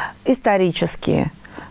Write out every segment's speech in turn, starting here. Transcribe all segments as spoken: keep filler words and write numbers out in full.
Исторически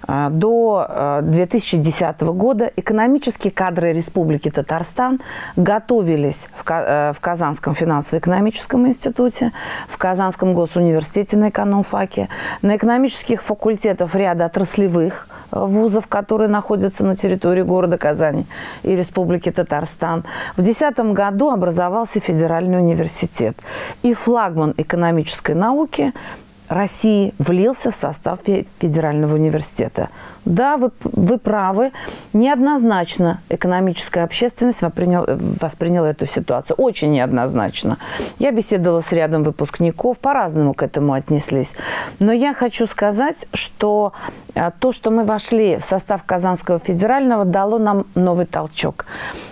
до две тысячи десятого года экономические кадры Республики Татарстан готовились в Казанском финансово-экономическом институте, в Казанском госуниверситете на экономфаке, на экономических факультетах ряда отраслевых вузов, которые находятся на территории города Казани и Республики Татарстан. В две тысячи десятом году образовался Федеральный университет. И флагман экономической науки России влился в состав Федерального университета. Да, вы, вы правы, неоднозначно экономическая общественность восприняла, восприняла эту ситуацию. Очень неоднозначно. Я беседовала с рядом выпускников, по-разному к этому отнеслись. Но я хочу сказать, что то, что мы вошли в состав Казанского федерального, дало нам новый толчок.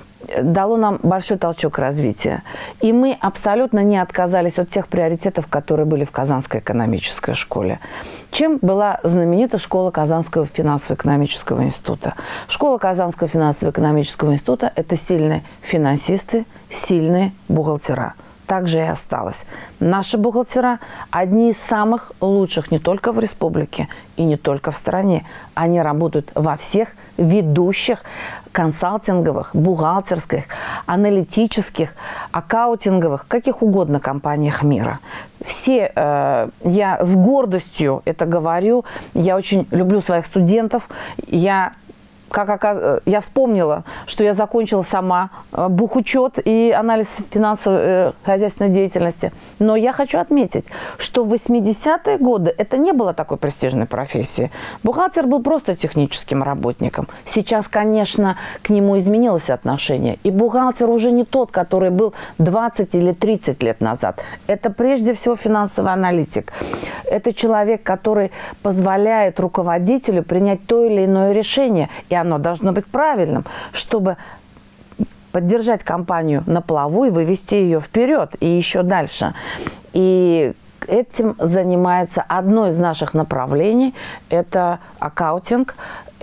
Дало нам большой толчок развития. И мы абсолютно не отказались от тех приоритетов, которые были в Казанской экономической школе. Чем была знаменита школа Казанского финансово-экономического института? Школа Казанского финансово-экономического института – это сильные финансисты, сильные бухгалтера. Так же и осталось. Наши бухгалтера одни из самых лучших не только в республике и не только в стране. Они работают во всех ведущих консалтинговых, бухгалтерских, аналитических, аккаунтинговых, каких угодно компаниях мира. Все, э, я с гордостью это говорю, я очень люблю своих студентов, я... Как оказ... Я вспомнила, что я закончила сама бухучет и анализ финансовой хозяйственной деятельности. Но я хочу отметить, что в восьмидесятые годы это не было такой престижной профессии. Бухгалтер был просто техническим работником. Сейчас, конечно, к нему изменилось отношение. И бухгалтер уже не тот, который был двадцать или тридцать лет назад. Это прежде всего финансовый аналитик. Это человек, который позволяет руководителю принять то или иное решение. И оно должно быть правильным, чтобы поддержать компанию на плаву и вывести ее вперед и еще дальше. И этим занимается одно из наших направлений. Это аккаунтинг,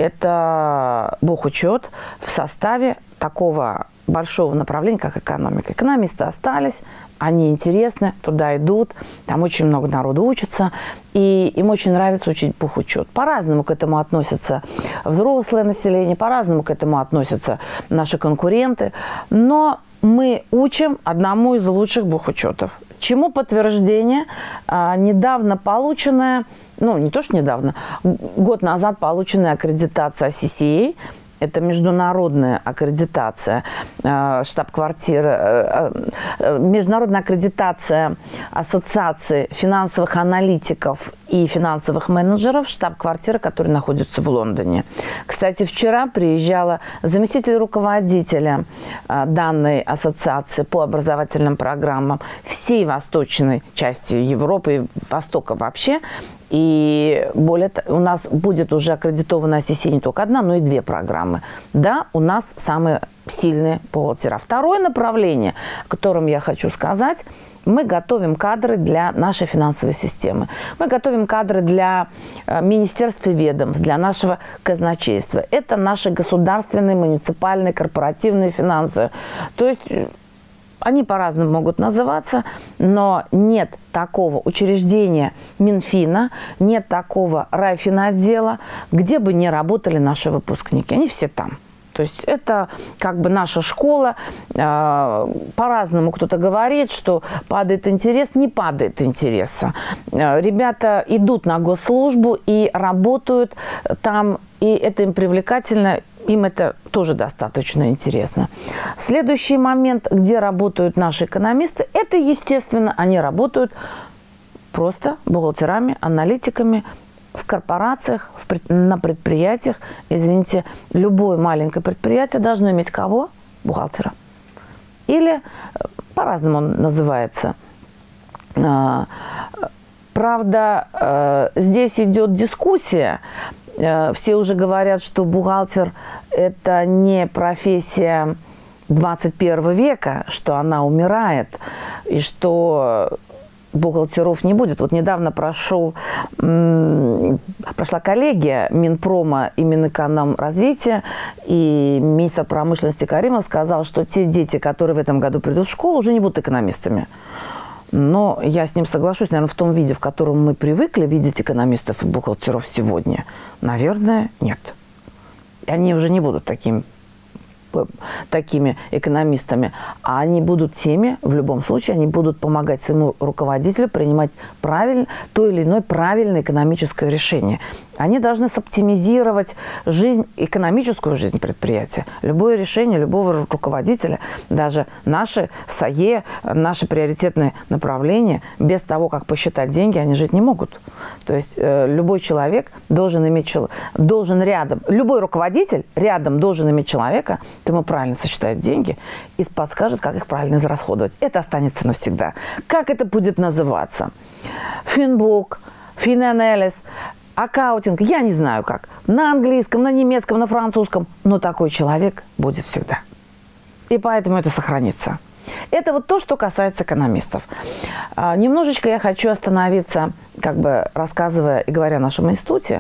это бухучет в составе такого большого направления, как экономика. Экономисты остались, они интересны, туда идут, там очень много народу учатся, и им очень нравится учить бухучет. По-разному к этому относятся взрослое население, по-разному к этому относятся наши конкуренты, но мы учим одному из лучших бухучетов. Чему подтверждение? А, недавно полученная, ну не то что недавно, год назад полученная аккредитация си си эй, это международная аккредитация э, штаб-квартиры, э, международная аккредитация Ассоциации финансовых аналитиков и финансовых менеджеров, штаб-квартира, которая находится в Лондоне. Кстати, вчера приезжала заместитель руководителя э, данной ассоциации по образовательным программам всей восточной части Европы и Востока вообще. И более того, у нас будет уже аккредитована си си эй не только одна, но и две программы. Да, у нас самые сильные бухгалтера. Второе направление, о котором я хочу сказать, мы готовим кадры для нашей финансовой системы. Мы готовим кадры для министерств и ведомств, для нашего казначейства. Это наши государственные, муниципальные, корпоративные финансы. То есть... Они по-разному могут называться, но нет такого учреждения Минфина, нет такого райфинотдела, где бы не работали наши выпускники. Они все там. То есть это как бы наша школа. По-разному кто-то говорит, что падает интерес. Не падает интереса. Ребята идут на госслужбу и работают там, и это им привлекательно. Им это тоже достаточно интересно. Следующий момент, где работают наши экономисты, это, естественно, они работают просто бухгалтерами, аналитиками в корпорациях, в пред... на предприятиях. Извините, любое маленькое предприятие должно иметь кого? Бухгалтера. Или по-разному он называется. Правда, здесь идет дискуссия. Все уже говорят, что бухгалтер – это не профессия двадцать первого века, что она умирает, и что бухгалтеров не будет. Вот недавно прошел, прошла коллегия Минпрома и Минэкономразвития, и министр промышленности Каримов сказал, что те дети, которые в этом году придут в школу, уже не будут экономистами. Но я с ним соглашусь, наверное, в том виде, в котором мы привыкли видеть экономистов и бухгалтеров сегодня, наверное, нет. И они уже не будут такими, такими экономистами, а они будут теми, в любом случае, они будут помогать своему руководителю принимать правильно, то или иное правильное экономическое решение. Они должны соптимизировать жизнь, экономическую жизнь предприятия. Любое решение любого руководителя, даже наши САЕ, наши приоритетные направления, без того, как посчитать деньги, они жить не могут. То есть э, любой человек должен иметь, должен рядом, любой руководитель рядом должен иметь человека, который ему правильно сосчитает деньги и подскажет, как их правильно израсходовать. Это останется навсегда. Как это будет называться? Финбук, финанализ, аккаунтинг, я не знаю как. На английском, на немецком, на французском. Но такой человек будет всегда. И поэтому это сохранится. Это вот то, что касается экономистов. А, немножечко я хочу остановиться, как бы рассказывая и говоря о нашем институте,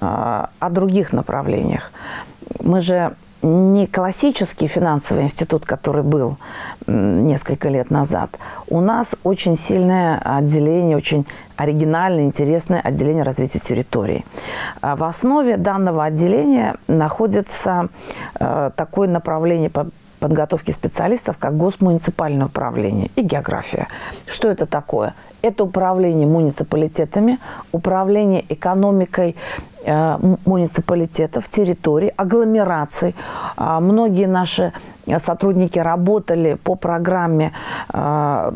а, о других направлениях. Мы же не классический финансовый институт, который был несколько лет назад. У нас очень сильное отделение, очень оригинальное, интересное отделение развития территории. В основе данного отделения находится такое направление по подготовки специалистов, как госмуниципальное управление и география. Что это такое? Это управление муниципалитетами, управление экономикой э, муниципалитетов, территорий, агломераций. Э, многие наши сотрудники работали по программе, э,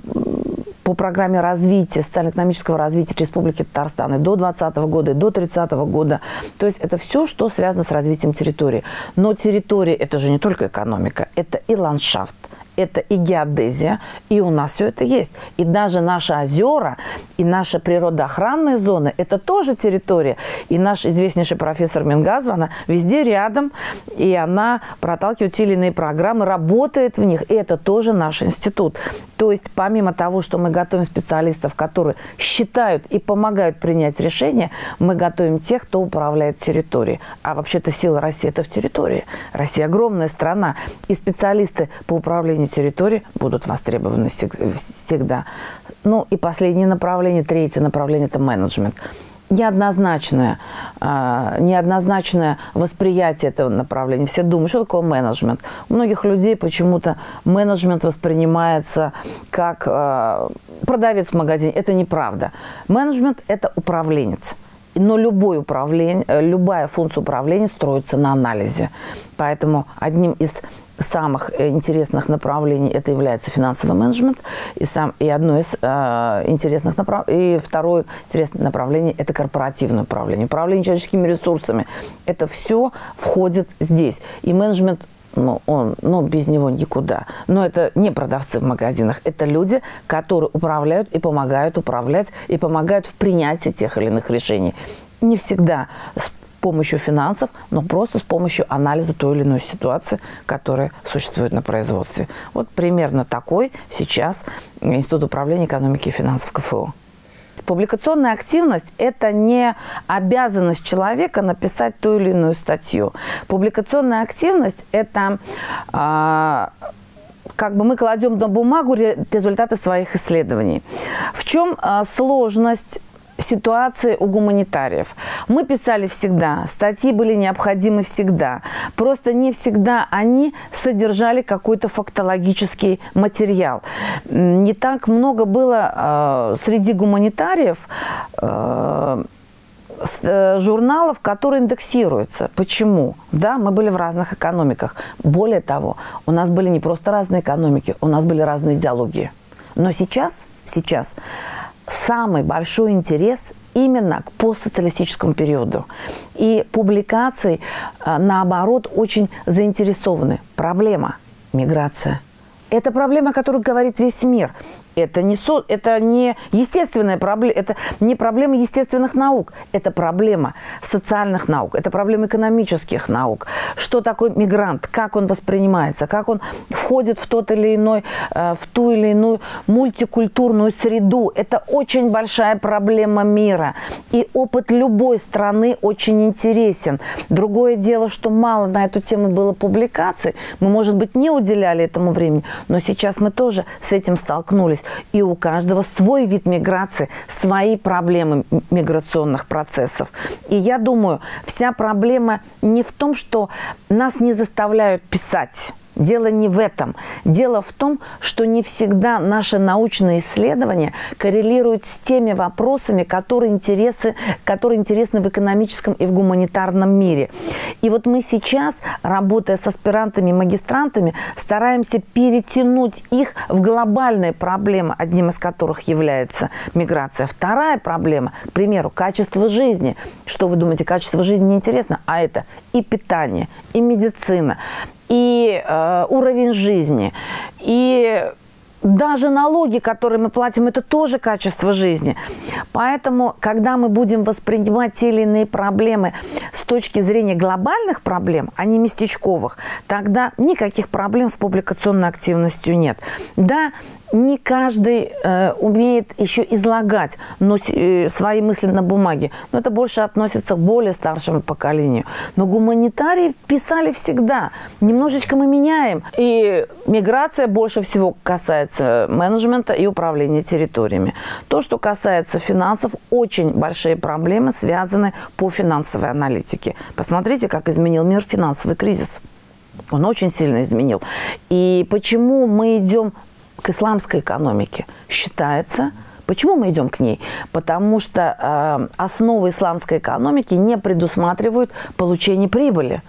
по программе развития, социально-экономического развития Республики Татарстан и до двадцатого года, и до тридцатого года. То есть это все, что связано с развитием территории. Но территория – это же не только экономика, это и ландшафт, это и геодезия, и у нас все это есть. И даже наши озера, и наши природоохранные зоны – это тоже территория. И наш известнейший профессор Мингазова, она везде рядом, и она проталкивает те или иные программы, работает в них, и это тоже наш институт. То есть помимо того, что мы готовим специалистов, которые считают и помогают принять решения, мы готовим тех, кто управляет территорией. А вообще-то сила России – это в территории. Россия – огромная страна, и специалисты по управлению территории будут востребованы всегда. Ну и последнее направление, третье направление – это менеджмент. Неоднозначное, э, неоднозначное восприятие этого направления. Все думают, что такое менеджмент. У многих людей почему-то менеджмент воспринимается как э, продавец в магазине. Это неправда. Менеджмент – это управленец. Но любой управление, любая функция управления строится на анализе. Поэтому одним из самых интересных направлений это является финансовый менеджмент, и, сам, и одно из э, интересных направлений, и второе интересное направление это корпоративное управление, управление человеческими ресурсами. Это все входит здесь. И менеджмент, ну, он, ну, без него никуда. Но это не продавцы в магазинах, это люди, которые управляют и помогают управлять, и помогают в принятии тех или иных решений. Не всегда с помощью финансов, но просто с помощью анализа той или иной ситуации, которая существует на производстве. Вот примерно такой сейчас Институт управления экономики и финансов КФУ. Публикационная активность – это не обязанность человека написать ту или иную статью. Публикационная активность – это э, как бы мы кладем на бумагу результаты своих исследований. В чем э, сложность ситуации у гуманитариев? Мы писали всегда, статьи были необходимы всегда. Просто не всегда они содержали какой-то фактологический материал. Не так много было э, среди гуманитариев э, журналов, которые индексируются. Почему? Да, мы были в разных экономиках. Более того, у нас были не просто разные экономики, у нас были разные идеологии. Но сейчас, сейчас самый большой интерес именно к постсоциалистическому периоду. И публикации, наоборот, очень заинтересованы. Проблема – миграция. Это проблема, о которой говорит весь мир. Это не, со, это не естественная проблема, это не проблема естественных наук, это проблема социальных наук, это проблема экономических наук. Что такое мигрант, как он воспринимается, как он входит в тот или иной, в ту или иную мультикультурную среду. Это очень большая проблема мира. И опыт любой страны очень интересен. Другое дело, что мало на эту тему было публикаций. Мы, может быть, не уделяли этому времени, но сейчас мы тоже с этим столкнулись. здесь. И у каждого свой вид миграции, свои проблемы миграционных процессов. И я думаю, вся проблема не в том, что нас не заставляют писать. Дело не в этом. Дело в том, что не всегда наши научные исследования коррелируют с теми вопросами, которые, интересы, которые интересны в экономическом и в гуманитарном мире. И вот мы сейчас, работая с аспирантами и магистрантами, стараемся перетянуть их в глобальные проблемы, одним из которых является миграция. Вторая проблема, к примеру, качество жизни. Что вы думаете, качество жизни неинтересно? А это и питание, и медицина, и э, уровень жизни, и даже налоги, которые мы платим, это тоже качество жизни. Поэтому, когда мы будем воспринимать те или иные проблемы с точки зрения глобальных проблем, а не местечковых, тогда никаких проблем с публикационной активностью нет. Да, не каждый э, умеет еще излагать но, э, свои мысли на бумаге. Но это больше относится к более старшему поколению. Но гуманитарии писали всегда. Немножечко мы меняем. И миграция больше всего касается менеджмента и управления территориями. То, что касается финансов, очень большие проблемы связаны по финансовой аналитике. Посмотрите, как изменил мир финансовый кризис. Он очень сильно изменил. И почему мы идем к исламской экономике? Считается, почему мы идем к ней? Потому что э, основы исламской экономики не предусматривают получение прибыли.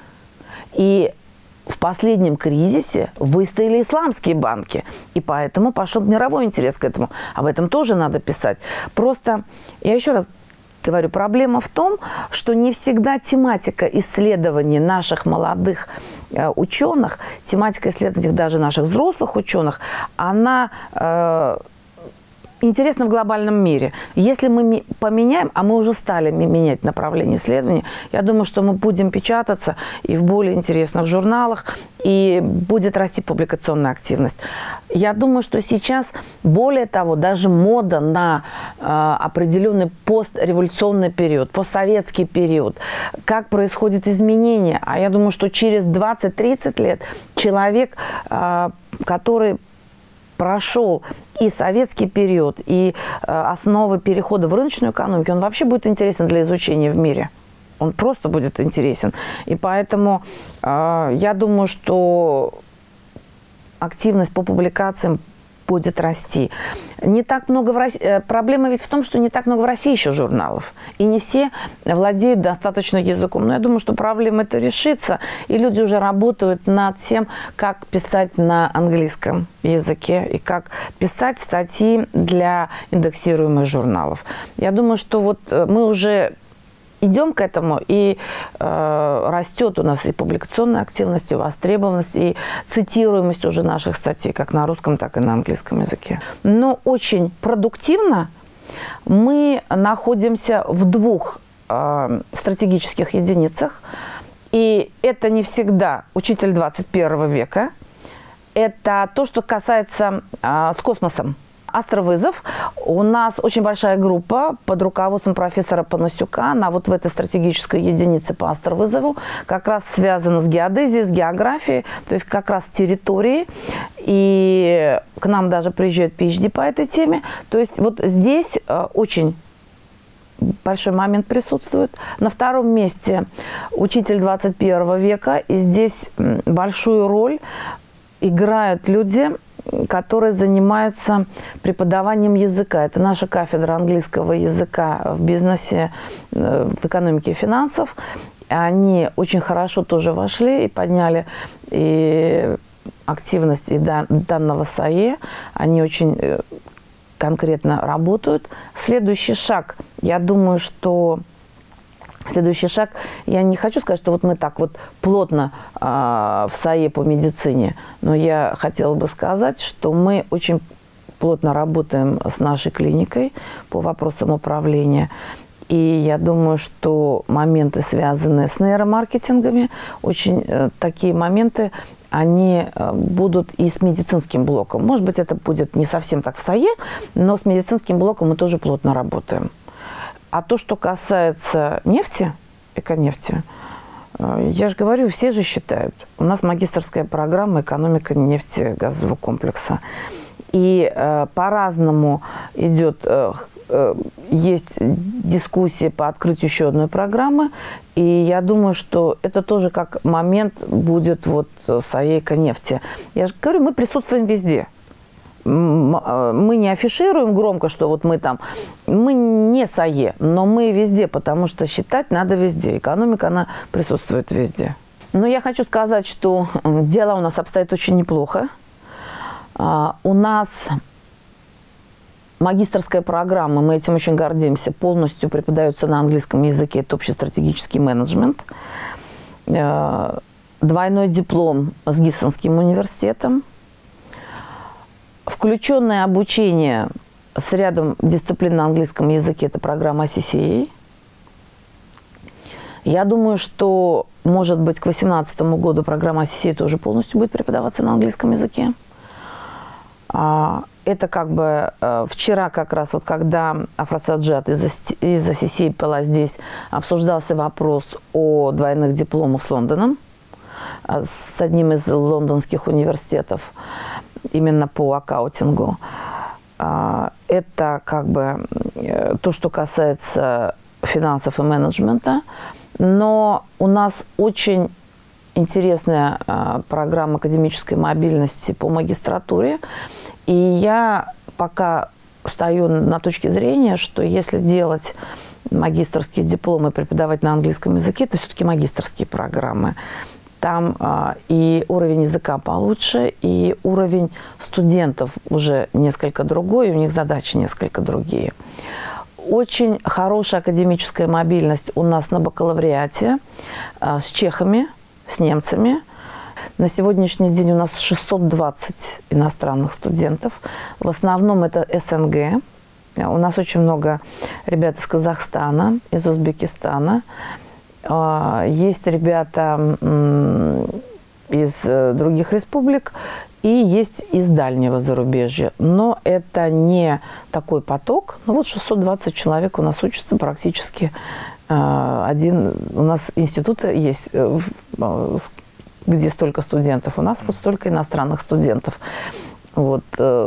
И в последнем кризисе выстояли исламские банки. И поэтому пошел мировой интерес к этому. Об этом тоже надо писать. Просто, я еще раз говорю, проблема в том, что не всегда тематика исследований наших молодых э, ученых, тематика исследований даже наших взрослых ученых, она э, интересна в глобальном мире. Если мы поменяем, а мы уже стали менять направление исследований, я думаю, что мы будем печататься и в более интересных журналах, и будет расти публикационная активность. Я думаю, что сейчас, более того, даже мода на э, определенный постреволюционный период, постсоветский период, как происходит изменение. А я думаю, что через двадцать-тридцать лет человек, э, который прошел и советский период, и э, основы перехода в рыночную экономику, он вообще будет интересен для изучения в мире. Он просто будет интересен. И поэтому э, я думаю, что активность по публикациям будет расти. Не так много в России. Проблема ведь в том, что не так много в России еще журналов. И не все владеют достаточно языком. Но я думаю, что проблема эта решится. И люди уже работают над тем, как писать на английском языке и как писать статьи для индексируемых журналов. Я думаю, что вот мы уже идем к этому, и э, растет у нас и публикационная активность, и востребованность, и цитируемость уже наших статей, как на русском, так и на английском языке. Но очень продуктивно мы находимся в двух э, стратегических единицах, и это не всегда учитель двадцать первого века, это то, что касается э, с космосом. Астровызов. У нас очень большая группа под руководством профессора Панасюка. Она вот в этой стратегической единице по астровызову как раз связана с геодезией, с географией, то есть как раз с территорией. И к нам даже приезжают пи эйч ди по этой теме. То есть вот здесь очень большой момент присутствует. На втором месте учитель двадцать первого века. И здесь большую роль играют люди, которые занимаются преподаванием языка. Это наша кафедра английского языка в бизнесе, в экономике и финансов. Они очень хорошо тоже вошли и подняли и активность и данного САЕ. Они очень конкретно работают. Следующий шаг, я думаю, что Следующий шаг, я не хочу сказать, что вот мы так вот плотно э, в САЕ по медицине, но я хотела бы сказать, что мы очень плотно работаем с нашей клиникой по вопросам управления. И я думаю, что моменты, связанные с нейромаркетингами, очень э, такие моменты, они э, будут и с медицинским блоком. Может быть, это будет не совсем так в САЕ, но с медицинским блоком мы тоже плотно работаем. А то, что касается нефти, эконефти, я же говорю, все же считают. У нас магистерская программа «Экономика нефтегазового комплекса». И э, по-разному идет, э, э, есть дискуссии по открытию еще одной программы. И я думаю, что это тоже как момент будет вот с АЕКО нефти. Я же говорю, мы присутствуем везде. Мы не афишируем громко, что вот мы там, мы не с АЕ, но мы везде, потому что считать надо везде. Экономика, она присутствует везде. Но я хочу сказать, что дело у нас обстоит очень неплохо. У нас магистерская программа, мы этим очень гордимся, полностью преподается на английском языке, это общестратегический менеджмент. Двойной диплом с Гиссенским университетом. Включенное обучение с рядом дисциплин на английском языке – это программа си си эй. Я думаю, что, может быть, к две тысячи восемнадцатому году программа си си эй тоже полностью будет преподаваться на английском языке. Это как бы вчера как раз, вот когда Афросаджат из-за из-за си си эй была здесь, обсуждался вопрос о двойных дипломах с Лондоном, с одним из лондонских университетов, именно по аккаунтингу. Это как бы то, что касается финансов и менеджмента. Но у нас очень интересная программа академической мобильности по магистратуре. И я пока стою на точке зрения, что если делать магистерские дипломы, преподавать на английском языке, это все-таки магистерские программы. Там а, и уровень языка получше, и уровень студентов уже несколько другой, и у них задачи несколько другие. Очень хорошая академическая мобильность у нас на бакалавриате а, с чехами, с немцами. На сегодняшний день у нас шестьсот двадцать иностранных студентов. В основном это эс эн гэ. У нас очень много ребят из Казахстана, из Узбекистана. Есть ребята из других республик и есть из дальнего зарубежья. Но это не такой поток. Ну вот шестьсот двадцать человек у нас учатся практически. Один у нас институт есть, где столько студентов. У нас вот столько иностранных студентов. Вот.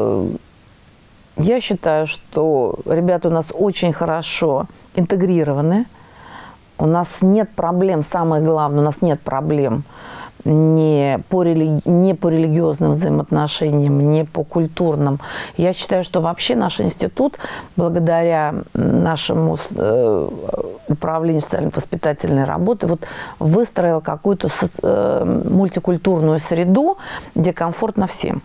Я считаю, что ребята у нас очень хорошо интегрированы. У нас нет проблем, самое главное, у нас нет проблем не по, религи... не по религиозным взаимоотношениям, не по культурным. Я считаю, что вообще наш институт, благодаря нашему э, управлению социально-воспитательной работы, вот, выстроил какую-то э, мультикультурную среду, где комфортно всем.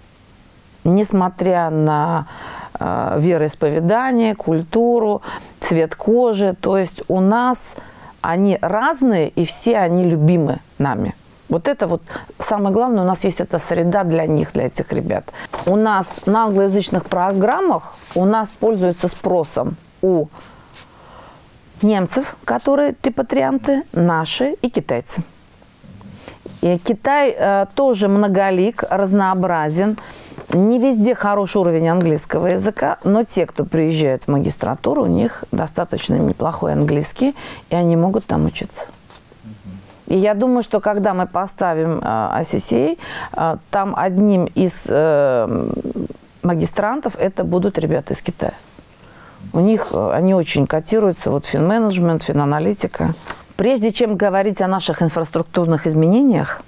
Несмотря на э, вероисповедание, культуру, цвет кожи. То есть у нас они разные, и все они любимы нами. Вот это вот самое главное, у нас есть эта среда для них, для этих ребят. У нас на англоязычных программах у нас пользуются спросом у немцев, которые репатрианты, наши и китайцы. И Китай э, тоже многолик, разнообразен. Не везде хороший уровень английского языка, но те, кто приезжают в магистратуру, у них достаточно неплохой английский, и они могут там учиться. И я думаю, что когда мы поставим э, си си эй, э, там одним из э, магистрантов это будут ребята из Китая. У них, э, они очень котируются, вот финменеджмент, финаналитика. Прежде чем говорить о наших инфраструктурных изменениях,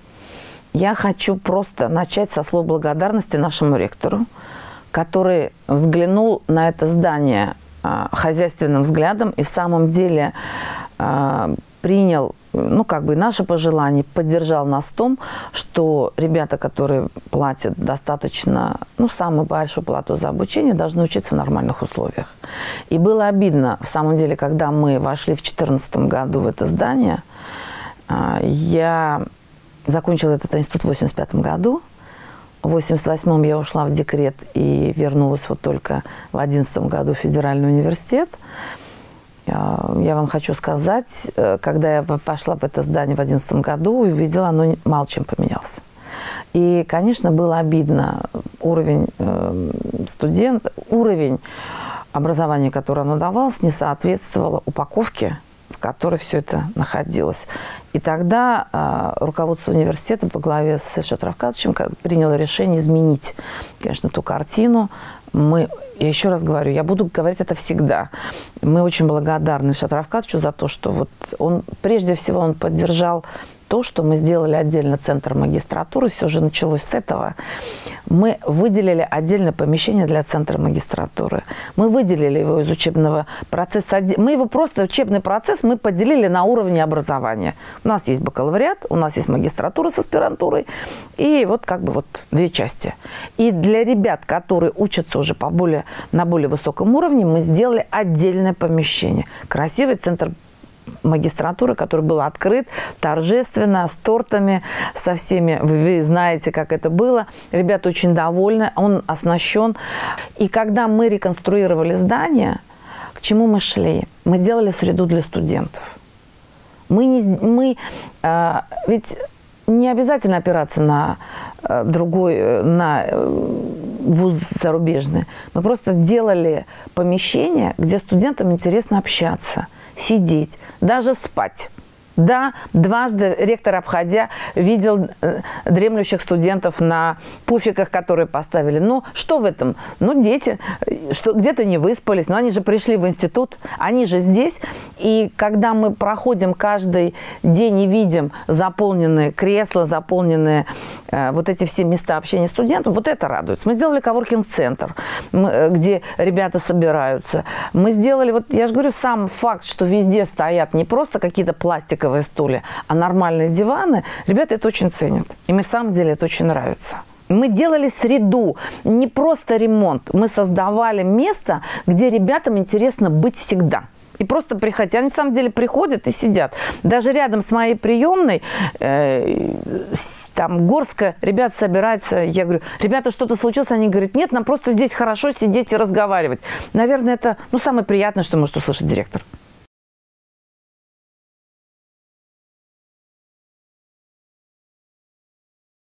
я хочу просто начать со слов благодарности нашему ректору, который взглянул на это здание э, хозяйственным взглядом и в самом деле э, принял, ну, как бы наше пожелание, поддержал нас в том, что ребята, которые платят достаточно, ну, самую большую плату за обучение, должны учиться в нормальных условиях. И было обидно, в самом деле, когда мы вошли в две тысячи четырнадцатом году в это здание, э, я... закончила этот институт в восемьдесят пятом году. В восемьдесят восьмом я ушла в декрет и вернулась вот только в одиннадцатом году в Федеральный университет. Я вам хочу сказать, когда я вошла в это здание в одиннадцатом году, увидела, оно мало чем поменялось. И, конечно, было обидно. Уровень студента, уровень образования, которое оно давалось, не соответствовало упаковке, в которой все это находилось. И тогда э, руководство университета во главе с Эшат Равкатовичем приняло решение изменить, конечно, ту картину. Мы, я еще раз говорю, я буду говорить это всегда. Мы очень благодарны Эшату Равкатовичу за то, что вот он, прежде всего, он поддержал то, что мы сделали отдельно центр магистратуры, все же началось с этого. Мы выделили отдельное помещение для центра магистратуры. Мы выделили его из учебного процесса. Мы его просто, учебный процесс, мы поделили на уровне образования. У нас есть бакалавриат, у нас есть магистратура с аспирантурой, и вот как бы вот две части. И для ребят, которые учатся уже по более, на более высоком уровне, мы сделали отдельное помещение. Красивый центр магистратуры, который был открыт торжественно, с тортами, со всеми. Вы знаете, как это было. Ребята очень довольны, он оснащен. И когда мы реконструировали здание, к чему мы шли? Мы делали среду для студентов. Мы не... Мы, э, ведь не обязательно опираться на э, другой, на э, вуз зарубежный. Мы просто делали помещение, где студентам интересно общаться, сидеть, даже спать. Да, дважды ректор, обходя, видел э, дремлющих студентов на пуфиках, которые поставили. Ну, что в этом? Ну, дети что, где-то не выспались, но они же пришли в институт, они же здесь. И когда мы проходим каждый день и видим заполненные кресла, заполненные э, вот эти все места общения студентов, вот это радует. Мы сделали коворкинг-центр, где ребята собираются. Мы сделали, вот я же говорю, сам факт, что везде стоят не просто какие-то пластиковые стулья, а нормальные диваны, ребята это очень ценят. И мне в самом деле это очень нравится. Мы делали среду, не просто ремонт. Мы создавали место, где ребятам интересно быть всегда. И просто приходить. Они на самом деле приходят и сидят. Даже рядом с моей приемной, э, там горстка ребят собирается. Я говорю, ребята, что-то случилось? Они говорят, нет, нам просто здесь хорошо сидеть и разговаривать. Наверное, это ну, самое приятное, что может услышать директор.